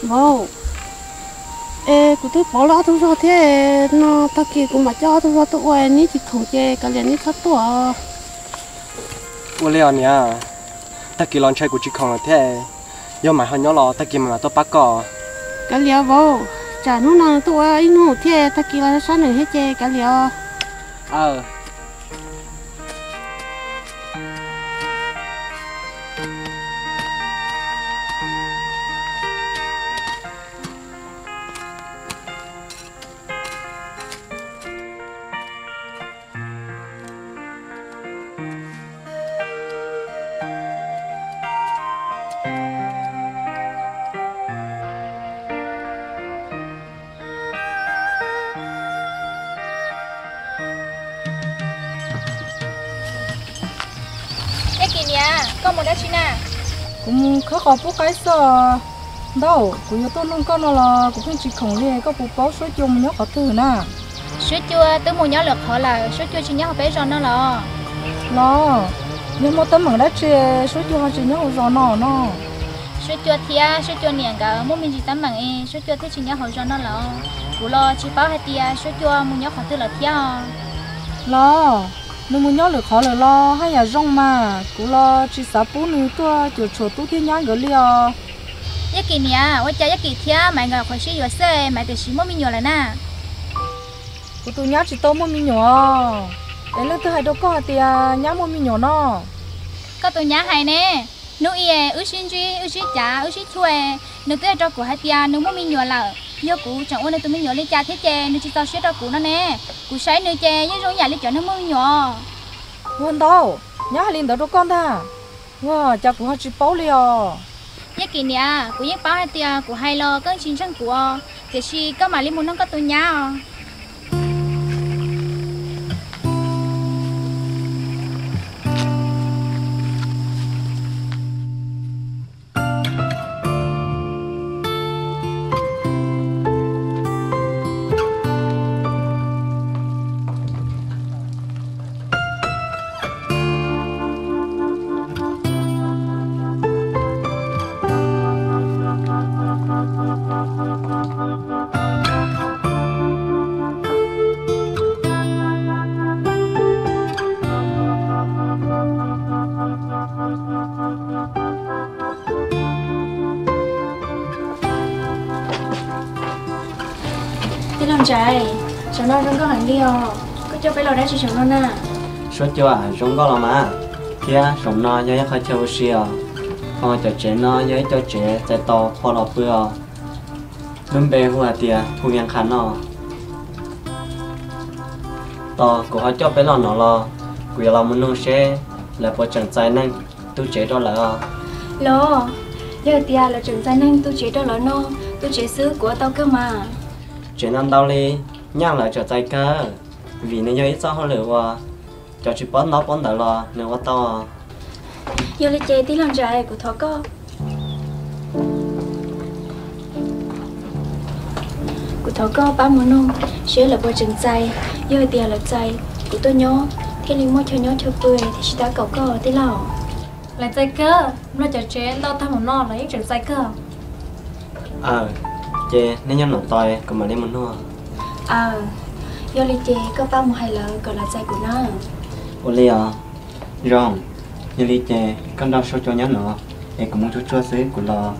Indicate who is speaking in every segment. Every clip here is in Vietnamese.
Speaker 1: Wow. Ê, cụ thấy bỏ lỡ tôi rồi thế nó ta kia cũng mà cho tôi rồi tôi quay ní chỉ không chơi cái liền ní thắt tuổi.
Speaker 2: Ủa liền nhá, ta kia lon chơi của chị không là thế, do mà họ nhớ lo ta kia mà tôi bắt cò.
Speaker 1: Cái liền vô, chả nó nào tôi ấy nó thế ta kia là sáng này hết chơi cái liền.
Speaker 2: Ờ.
Speaker 3: Ê kìa nè, con muốn đá chi nè.
Speaker 4: Cũng khó khó bố cái sợ đâu cũng như tôi nông con nó là cũng không chỉ khổng lồ có bộ báo số chung nhớ khó từ nè
Speaker 3: Sữa chua, tôi muốn nhớ lực họ là sữa chua chỉ nhớ họ bé rồi nó là.
Speaker 4: lo nhưng mà tấm bằng đã chia số chung họ chỉ nhớ rồi nó
Speaker 3: Sữa chua thia, sữa chua nè cả, muốn mình chỉ tắm bằng e, sữa chua thế chỉ nhớ họ rồi nó là. Cú lo chỉ báo hai tia, sữa chua muốn nhớ họ từ là thia.
Speaker 4: lo nếu muốn nhớ được khó là lo hay là rong mà cũng lo chỉ sáu bố nữ tôi chuột chuột tú thiên nhang gửi liền
Speaker 3: Ê kìa nè, ôi cha ê kìa thia, mày ngờ khỏi sữa vừa xe, mày từ xí mua mình nhiều là nè.
Speaker 4: của tôi nhớ chỉ tao mua mi nhỏ đấy là tôi hay đâu có thì nhớ mua mi nhỏ nó
Speaker 3: Có tôi nhớ hay nè. Nếu ie, xin trả, thuê, nếu tôi cho của hai tia, nếu mua mình nhiều là. Nhớ cũ chẳng ôn tôi mới nhỏ lên cha thế chè, nếu chỉ tao sữa cho cũ nó nè. Cũ sấy nữa chè, nhớ rồi nhà lên chọn nó mua nhỏ.
Speaker 4: hơn đâu nhớ hai linh đâu con ta wow cha của họ chỉ bao liền
Speaker 3: Nhớ kìa nè, cũ nhớ báo hai tia, cũ hay lo, cân chính chân của. Thì khi có mà lên muốn nó có tôi nhớ.
Speaker 5: Thế làm trái, cháu nó không có hành đi à, cứ cho phải lo đã cho cháu nó nè.
Speaker 6: số cho rong có là mà kia rong nó nhớ khai chơi xia họ cho trẻ nó nhớ cho trẻ tại to họ là bữa nên bé hoa tia thu nhận khăn nó to của họ cho bé lo nó lo của là muốn nông xe là bộ chẳng trái năng tu chế đó là
Speaker 5: Lo, giờ tia là trường gia năng tôi chế đó là nó, tôi chế xứ của tao cơ mà.
Speaker 6: chế năm đau đi nhang lại cho trái cơ vì nếu nhớ ít sao họ lựa qua cho chị bón nó bón đỡ lo nếu quá to
Speaker 5: Giờ là chế tí làm trái của thọ có. Của thọ có ba món nông, xứ là bộ trường trái, giờ tia là trái, của tôi nhớ. Thế linh mua cho nhớ cho bươi thì chỉ ta cậu có tí lào.
Speaker 7: Là trái cơ, nó cho trẻ tao tham một nó là những trường trái cơ.
Speaker 6: chế nếu nhớ nổi tòi còn mà đi muốn mua
Speaker 5: Giờ là chế có ba một hai lần còn là trái của nó.
Speaker 6: ô li rong như li chế con đau số cho nhớ nữa em cũng muốn chút chua xíu của lo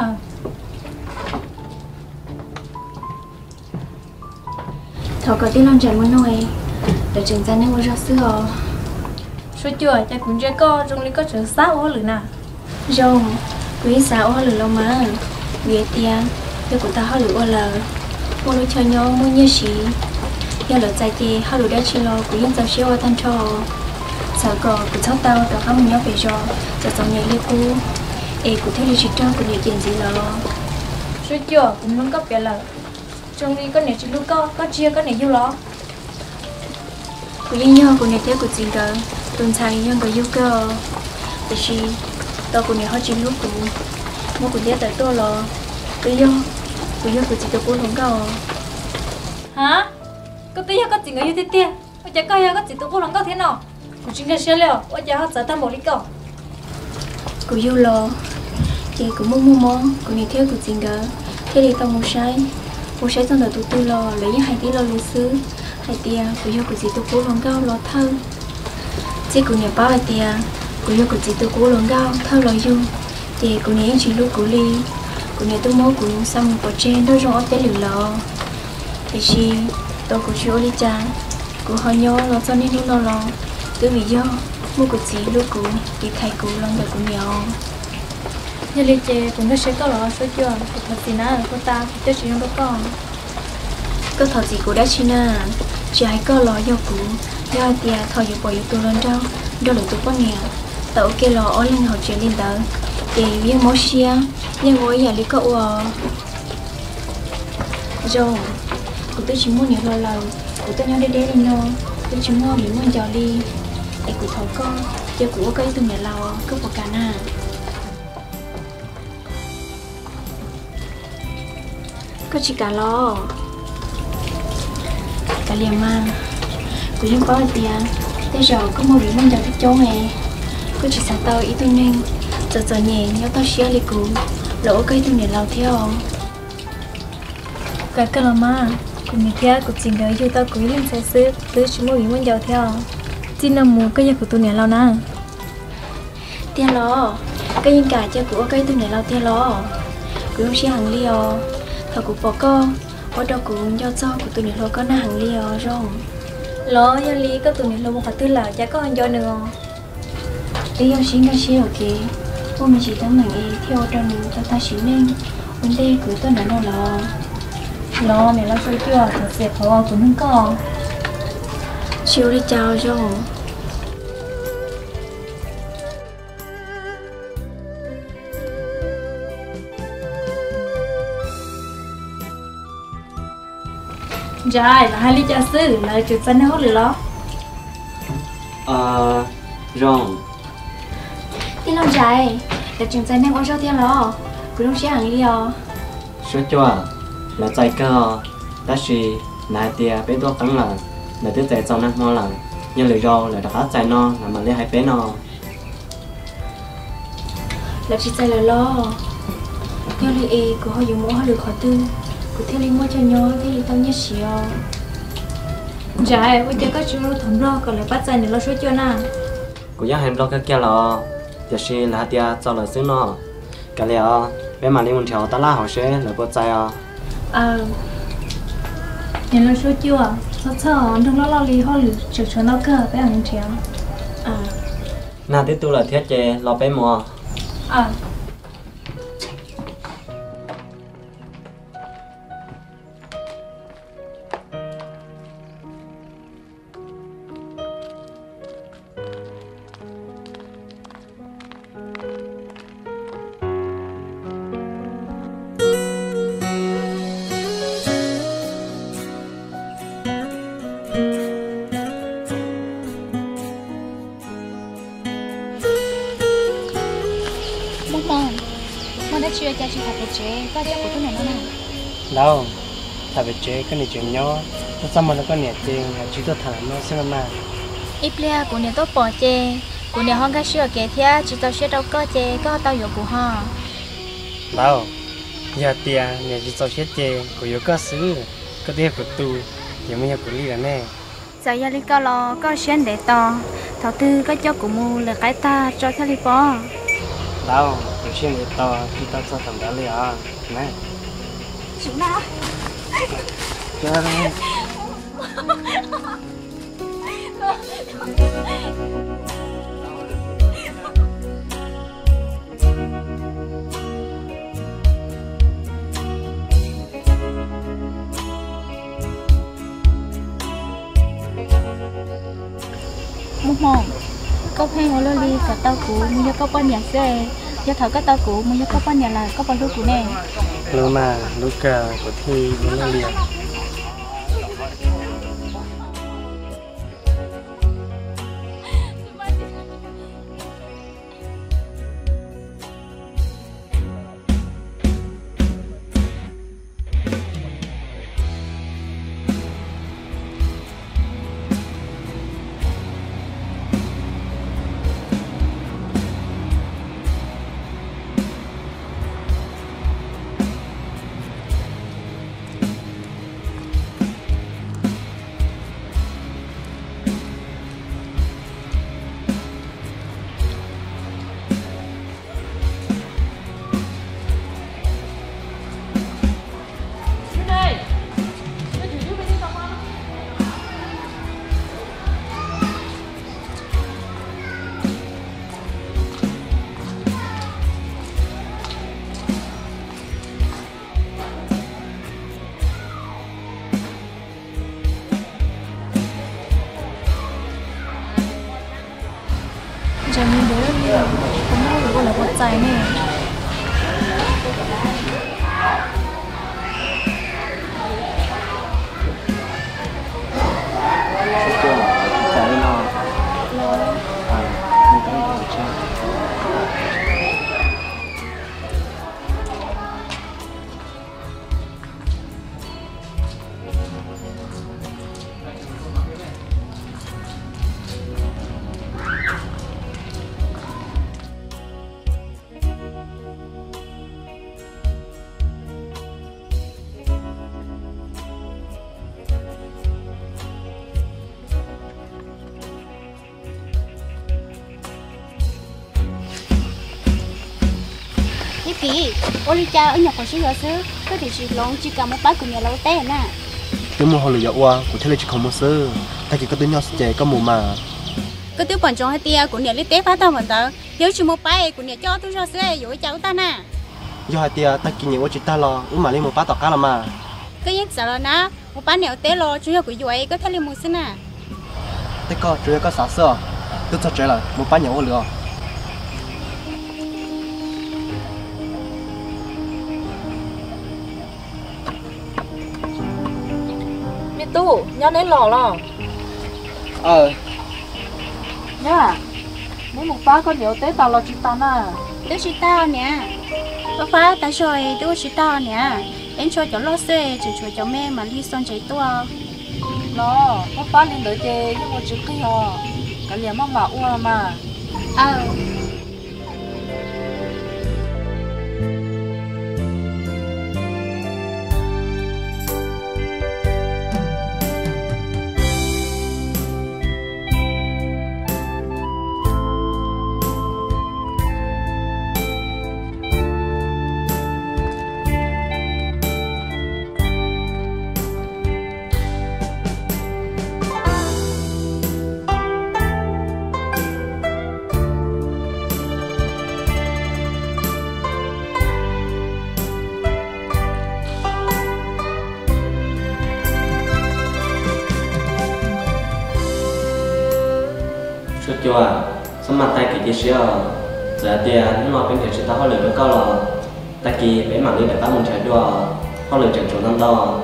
Speaker 5: Thọ có tí làm trái muốn nói, để trường gia năng mua ra xưa.
Speaker 7: Số chua, cha cũng chưa có, trong lý có trường sát quá lửa nè.
Speaker 5: Rồng, quý sao hoa lửa lâu mà. Ghê tia, tôi của ta hoa lửa là mua lửa cho nhau mua như xí. Giờ lửa dài thì hoa lửa đã chỉ lo của dân giáo xíu hoa thanh cho. Sao có của cháu tao đó có một nhau về rồi, giờ cháu nhảy lên cô. Ê của thế lý chỉ trao của nhiều chuyện gì lo.
Speaker 7: Số chua, cũng muốn có bé là trong lý có nè chỉ lúc có chia có nè yêu lo.
Speaker 5: Của dân nhau của nhà thế của gì cơ, tuần sáng dân có yêu cơ. Tại vì tao của nhà họ chỉ lúc của mua của nhà tới tôi lo. Của dân của chỉ tôi cũng không có.
Speaker 7: Hả? Có tí có gì người yêu thế tia? Ôi chả có gì tôi cũng không có thế nào. Cũng chính là xe liệu, ôi chả hết giờ tham một lý cầu.
Speaker 5: Của yêu lo, chị cũng mua món, của nhà thế của gì cơ. thế thì tao một sai trong đời tụi tôi lo lấy những hai tí lo lúa xứ hai tia của yêu của gì tôi cố lòng cao lo thơ chỉ của nhà bao hai tia của yêu của gì tôi cố lòng cao thơ lo yêu thì của nhà chỉ lúc của ly của nhà tôi mốt của xong của trên đôi rõ té lửa lò thì chi tôi của chú đi cha của họ nhớ lo cho nên nó lo cứ vì do mua của chị lúc của thì thầy của lòng đời của nhau
Speaker 7: như lý chế cũng có sẽ có lo số chưa thì thật gì nào cô ta cho chị nó con
Speaker 5: có thọ gì của đã chi na chỉ hay có lo do của do tia thọ dù bỏ tôi lên đâu đó là tôi có nghèo tao kêu lo ở lên học chuyện lên tờ thì viên mối xia nhưng ngồi nhà lý cậu rồi của tôi chỉ muốn nhiều lâu của tôi nhau đi nó tôi chỉ muốn những món giò đi để của thọ con cho của cái tôi nhà lâu có một cả na có chỉ cả lo cả liền mà của những có tiền thế giờ có một vị mong chờ thích chỗ này có chỉ sáng tao ý tôi nên giờ nhẹ nhớ tao xia đi cũ lỗ cây tôi để lao theo
Speaker 7: cả cái là mà cùng mình theo cuộc trình đời yêu tao quý lên sai sứ tứ chỉ một vị mong chờ theo chỉ nằm mù cái nhà của tôi nè lao na
Speaker 5: tiền lo cái những cả cho của cây tôi để lao theo lo của ông xia hàng liò thằng của bỏ co ở đâu cũng do cho của tôi để lo có na hàng liò rồi
Speaker 7: lo nhà lý có tụi này lo một phần tư là chả có anh do nữa
Speaker 5: ý ông xin cái xia ok cô mình chỉ tấm mình ý theo đâu nữa cho ta xíu nên vấn đề của tôi nó
Speaker 7: lo này lo số chưa thật sự khó cũng không có
Speaker 5: chiều đi chào rồi
Speaker 7: Dạ, là hai ly trà sứ, là chuyện xanh hốt lửa lo.
Speaker 6: Rồi.
Speaker 5: Đi làm dài, là chuyện xanh đang ở sau tiên lo, cứ đông xe hàng đi lo.
Speaker 6: Số chua, là chạy cơ, đã chỉ nãy tia bé đua cắn là tiếp chạy trong năng nó là nhưng lửa rau là đã chạy nó là mà lấy hai bé nó.
Speaker 5: Là chỉ chạy là lo, theo lý ý của họ dùng mỗi họ được khỏi tư. Cứ theo linh mua cho nhau thì tao nhất xíu.
Speaker 7: Dạ, bây giờ có chú thầm lo, còn lại bắt tay để lo số chưa nào.
Speaker 6: Cô nhớ hành lo cái kia là giờ chỉ là tia cho là xứ nó cái liệu bé mà đi một条ta la họ sẽ là bắt tay
Speaker 7: Để lo số chưa, sao đừng lo li họ lử cho nó cơ bé ăn chéo.
Speaker 6: Na tiếp tu là thiết chế lo bé mùa.
Speaker 3: chưa cha chỉ phải chế có cho của tôi này nó nào
Speaker 2: đâu phải chế cái này chuyện nhỏ nó xong mà nó có nhẹ tiền chỉ tôi thằng nó xem mà
Speaker 3: ít lia của nhà tôi bỏ chế của nhà họ cái sữa kẹt thế chỉ tao sữa đâu có chế có tao dùng của họ
Speaker 2: đâu giờ tiền nhà chỉ tao sữa chế của yêu có xứ có tiền của tôi giờ mới của đi là nè
Speaker 3: giờ giờ đi có lo có xuyên để to thầu tư có cho của mua là cái ta cho theo đi bỏ
Speaker 2: đâu của xuyên để to khi tao cho thằng đó liền nè
Speaker 3: chúng nào
Speaker 2: cho đây
Speaker 3: một mòn có hay ngồi lôi cả tao cũ mua cho có bao nhà xe cho thở các tao cũ mua cho có bao nhà là có bao nhiêu cũ nè
Speaker 2: lúc mà lúc của thi muốn là liền
Speaker 7: chờ mình đến đi không có được gọi là quật dài nè
Speaker 6: chạy nó mình có đi chơi
Speaker 1: Thế thì, ôi cha ở nhà còn xíu giờ xứ, có thể chỉ lon chỉ cầm một bát của nhà lâu té nè.
Speaker 2: cái mùa họ lựa qua của thế là chỉ không một sơ ta chỉ có tính nhau sẽ có mùa mà
Speaker 1: Có tiêu bản trong hai tia của nhà lấy té phá tao vẫn tao, nếu chỉ một bát của nhà cho tôi cho xứ rồi cháu ta nè.
Speaker 2: do hai tia ta kinh nghiệm qua chỉ ta lo mà lấy một bát tỏi cá là mà
Speaker 1: Cái gì sợ là nó, một bát nẻo té lo chủ yếu của vậy có thể lấy một xứ nè.
Speaker 2: thế có chủ yếu có sáu sơ tôi cho trẻ là một bát nhỏ lựa
Speaker 4: mi tu nhớ đến lò lo nhá nếu một phá có nhiều tế tao lo chỉ tao nè
Speaker 1: Tôi chỉ tao nè. Có phá ta rồi tôi chỉ tao nè. Em cho cháu lo xe, chỉ cho cháu mẹ mà đi son chạy tua.
Speaker 4: lo có phá lên đợi chê nhưng mà chưa khi họ cái liền mong bảo ua mà
Speaker 6: suốt chua sắm mặt tay cái gì xíu giờ tia nó nói bên cái chuyện ta họ lựa được câu là ta kỳ bé mà đi để ta muốn chạy đua họ lựa chọn chỗ năm đó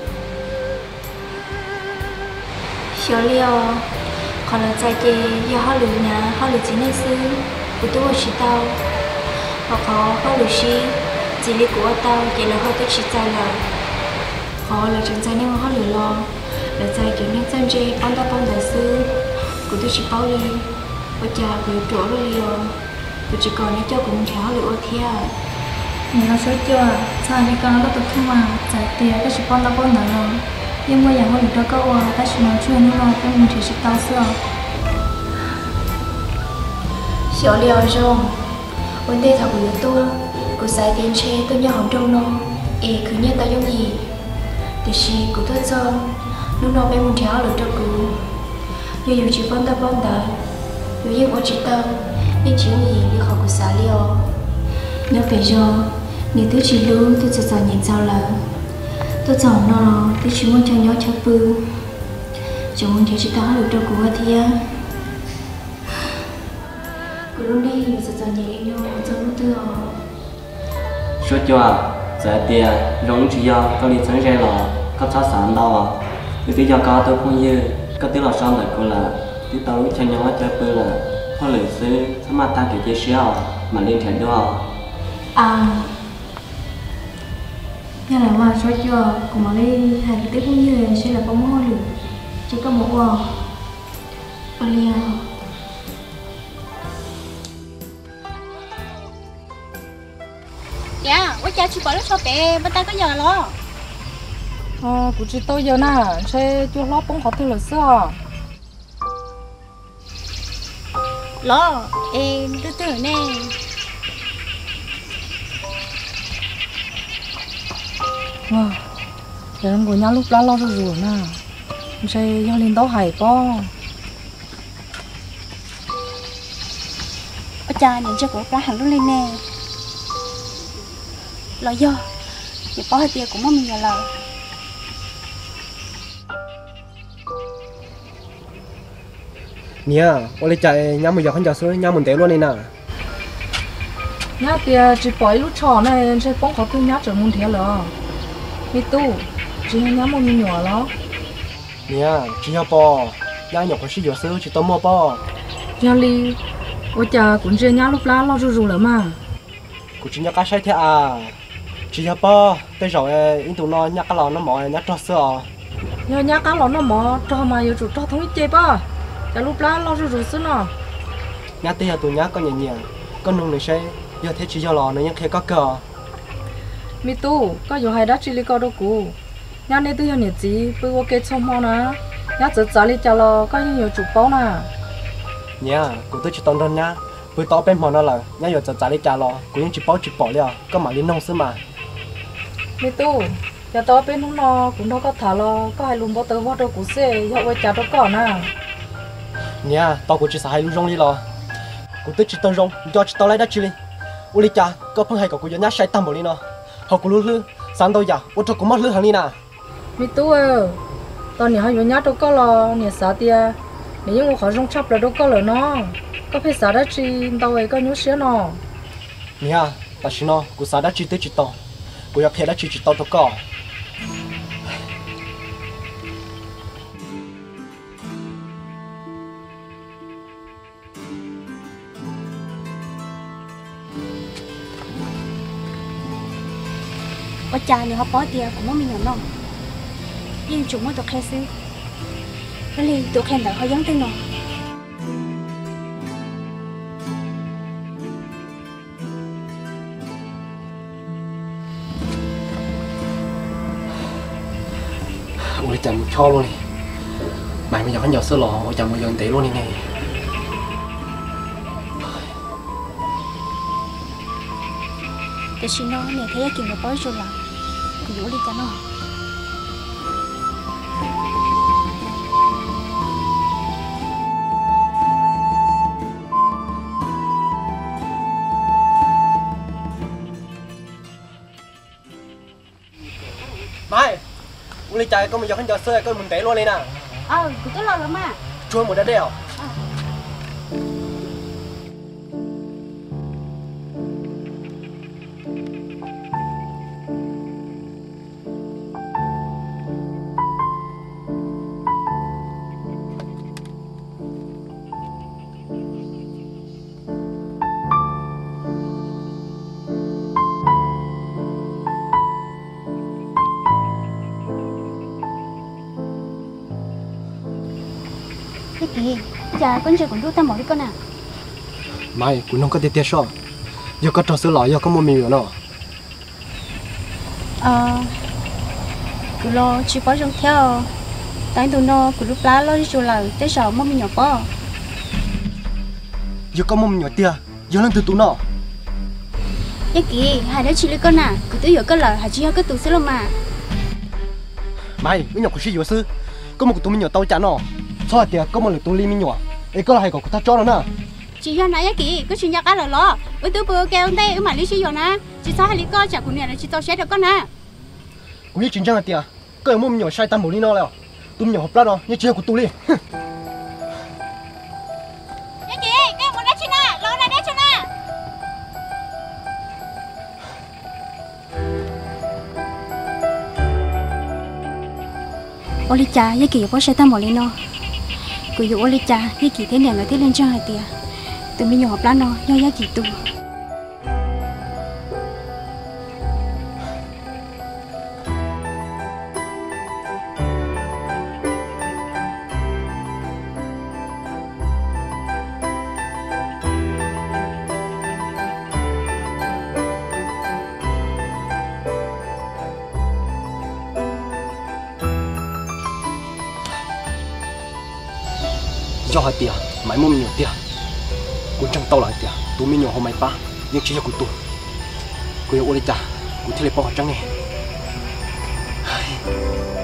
Speaker 5: Xíu liều còn là chạy chê do họ lựa nhà họ lựa chính này sư của tôi chỉ tao họ có họ lựa xí chỉ lý của tao chỉ là họ tôi chỉ chạy là họ là chân chạy nên họ lựa lo là chạy kiểu nên chân chê ăn tao con đại sư của tôi chỉ bao đi và cha của chỗ rồi liều của chỉ còn để cho cùng theo lựa theo
Speaker 7: mình nói số chưa sao đi con nó có tập trung mà giải tiền cái chỉ con nó con nào rồi nhưng màอย่างว่าหนูก็ว่าแต่ฉันมาช่วยนี่เราเป็นมือถือชิดตาเสื้อ
Speaker 5: Xíu liều rồi vấn đề thảo của tôi của sai tiền chế tôi nhỏ hỏng trong nó cứ như tao giống gì thì chỉ của tôi cho lúc nào bên muốn theo được cho cụ dù chỉ phân ta dù như ở chỉ tao nên chỉ gì đi học của xã liều nhớ phải rồi nếu tôi chỉ lưu tôi sẽ dọn nhìn sao là tôi chọn nó tôi chỉ muốn cho nhớ cho bự chỉ muốn theo chỉ tao được cho cụ thì cụ lúc đi sẽ dọn nhìn nhau cho lúc tôi
Speaker 6: suốt chua giờ tia giống chỉ do có đi sáng ra là có sát sản đâu vì lý do có tôi không như có tiếng là son đời cô là tiếng tao cho nhau cho bự là họ lựa xứ sắm mặt ta kiểu chia sẻ mà lên thành đua
Speaker 7: nhưng là mà số chưa cũng mà đi hàng tiếp cũng như sẽ là có món được chỉ có một quà
Speaker 5: Olio
Speaker 1: Dạ, ôi cha chỉ bỏ lúc sau bé, bên ta có giờ lo.
Speaker 4: của chị tôi giờ nè xe chưa lót cũng khó thứ là sao
Speaker 1: Lo, em từ từ nè.
Speaker 4: giờ em của nhau lúc đó lo rồi nè xe do lên đó hải po
Speaker 1: Ôi cha nhìn cho cổ ra hàng lúc lên nè. Lo do, thì bỏ hai tia cũng mất mình nhà lời.
Speaker 2: nhá ô lấy chạy nhá một giờ không giờ xuống nhá một té luôn này nè
Speaker 4: nhá tia chỉ bỏ lúc trò này sẽ bông có tôi nhá trở muốn thế rồi mi tu chỉ nhá một mình nhỏ đó
Speaker 2: nhá chỉ nhá bò nhá nhỏ có sử dụng sữa chỉ tôm mua bò
Speaker 4: nhá li ôi cha cũng chỉ nhá lúc lá lo rù lắm mà
Speaker 2: cũng chỉ nhá cá sai thế à chỉ nhá bò tới rồi in tụ nó nhá cá lò nó mỏi nhá cho sữa
Speaker 4: nhá cá lò nó mỏ cho mà yêu chủ cho thống nhất chơi ba cha lúc lá lo rù sữa nó
Speaker 2: nhá tê tụ nhá con nhẹ nhẹ con nung này sẽ giờ thế chỉ cho lò nó nhá khi có cờ
Speaker 4: mi tu có dù hay đã chỉ li có đâu cũ nhá này tôi nhớ gì bữa ok xong mau nè nhá giờ trả li trả lo có nhiều chủ bao nè
Speaker 2: nhá cũng tôi chỉ tông đơn nhá bữa tao bên mòn nó là nhá giờ trả lấy trả lò cũng những chỉ bỏ liền có mà liên nông xứ mà
Speaker 4: mi tu giờ tao bên nó cũng đâu có thả lo có hai luôn bao tớ bao đâu cũng xe giờ quay trả đâu có nè
Speaker 2: nhá tao cũng chỉ xài luôn rong đi lò cũng tôi chỉ tông rong cho chỉ tao lấy đất chili u li cha có phong hay của nhá sai tâm bỏ đi nó họ cũng lú lú sáng đâu giờ u cho cũng mất lú hàng đi nè
Speaker 4: mi tu ơi tao nhớ hai nhá đâu có lo nhớ sao tia nếu như khó rong chắp là đâu có lời nó có phải sao đã chi tao ấy có nhớ xíu nó
Speaker 2: nhá ta chỉ nó cũng sao đã chỉ tới chỉ tao cũng要骗đã chỉ tao thôi có
Speaker 3: ở cha nhiều họ bỏ tiền cũng muốn mình nhận không nhưng chúng mới được khai sư cái gì tụi khen đợi họ giống tên nào
Speaker 2: ôi chẳng cho luôn đi mày bây giờ hắn giờ sơ lò ôi chẳng bây giờ tí luôn đi này
Speaker 3: แต่ชิโน่เนี่ยแค่อยากกินกับป้อยจุฬากูอยู่ดีจังเนาะ
Speaker 2: ไม่กูเลยใจก็ไม่ยอมให้ยอดเสื้อก็มึงเตะluônเลยนะ
Speaker 3: กูก็รอแล้วมา
Speaker 2: ชวนหมดได้เดียว
Speaker 3: cái gì cha con chơi con đu ta mỏi đi con à
Speaker 2: mai cũng không có tiền sao giờ có trò sữa lò giờ có mua mì nữa
Speaker 3: cứ lo chỉ có trong theo tại tụi nó cứ lúc lá lo đi chỗ là tới giờ mua mì nhỏ bò
Speaker 2: giờ có mua mì nhỏ tia giờ lên từ tụi nó
Speaker 3: cái gì hai đứa chỉ lấy con à cứ tới giờ có lời hai chị có tụi xí lắm mà
Speaker 2: mai cái nhỏ của chị vừa sư có một tụi mình nhỏ tao chán nó sao tia có một lần tụi ly mình nhỏ ấy có là hay của ta cho nó nè
Speaker 3: chị do nãy cái có chuyện nhắc á lời lo với tụi bữa kêu đây mà lý chị do nè chị sao hai lý con chả cũng nè là chị tao sẽ được con nè
Speaker 2: cũng như chuyện chẳng là tia có mua mình nhỏ sai tâm bổ đi nó rồi tụi mình nhỏ hợp ra nó như chia của tụi ly
Speaker 3: cái gì cái muốn nói chuyện nè lo này đấy cho nè Oli cha, cái gì có sẽ tâm bổ đi nó cứ dụ Oli cha, cái gì thế này người thế lên cho hai tia tụi mình nhỏ hợp ra nó nhau giá kỳ tụ
Speaker 2: do hai tia mãi mua mình nhỏ tia cũng chẳng tao lại tia tụi mình nhỏ hôm nay ba nhưng chỉ là của tụi cô yêu Oli cha cũng thấy là bao trắng này